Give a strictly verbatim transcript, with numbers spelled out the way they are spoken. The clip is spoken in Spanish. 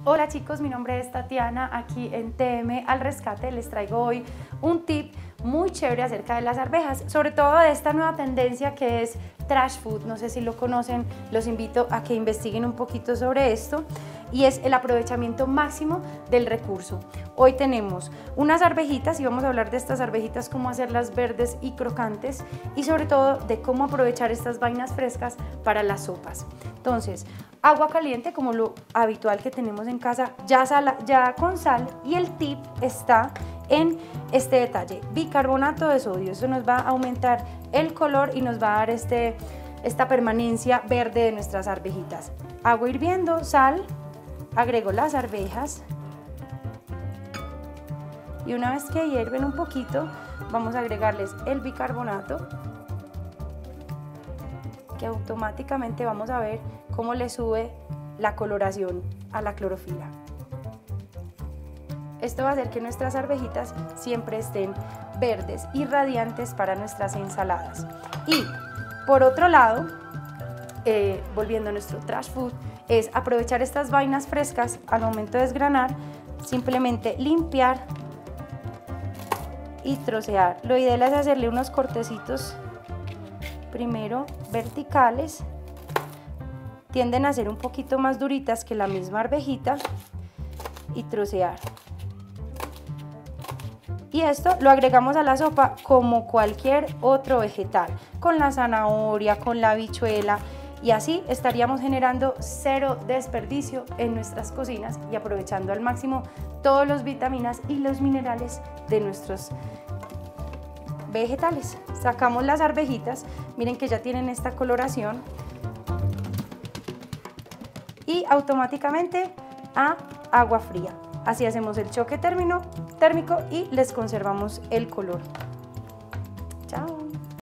Hola chicos, mi nombre es Tatiana, aquí en T M al Rescate les traigo hoy un tip muy chévere acerca de las arvejas, sobre todo de esta nueva tendencia que es trash food. No sé si lo conocen, los invito a que investiguen un poquito sobre esto, y es el aprovechamiento máximo del recurso. Hoy tenemos unas arvejitas y vamos a hablar de estas arvejitas, cómo hacerlas verdes y crocantes, y sobre todo de cómo aprovechar estas vainas frescas para las sopas. Entonces, agua caliente como lo habitual que tenemos en casa, ya, sal, ya con sal, y el tip está en este detalle: bicarbonato de sodio. Eso nos va a aumentar el color y nos va a dar este, esta permanencia verde de nuestras arvejitas. Agua hirviendo, sal, agrego las arvejas y una vez que hierven un poquito vamos a agregarles el bicarbonato, que automáticamente vamos a ver cómo le sube la coloración a la clorofila. Esto va a hacer que nuestras arvejitas siempre estén verdes y radiantes para nuestras ensaladas. Y por otro lado, eh, volviendo a nuestro trash food, es aprovechar estas vainas frescas al momento de desgranar, simplemente limpiar y trocear. Lo ideal es hacerle unos cortecitos primero verticales, tienden a ser un poquito más duritas que la misma arvejita, y trocear. Y esto lo agregamos a la sopa como cualquier otro vegetal, con la zanahoria, con la habichuela, y así estaríamos generando cero desperdicio en nuestras cocinas y aprovechando al máximo todas las vitaminas y los minerales de nuestros vegetales. Sacamos las arvejitas, miren que ya tienen esta coloración, y automáticamente a agua fría. Así hacemos el choque térmico y les conservamos el color. Chao.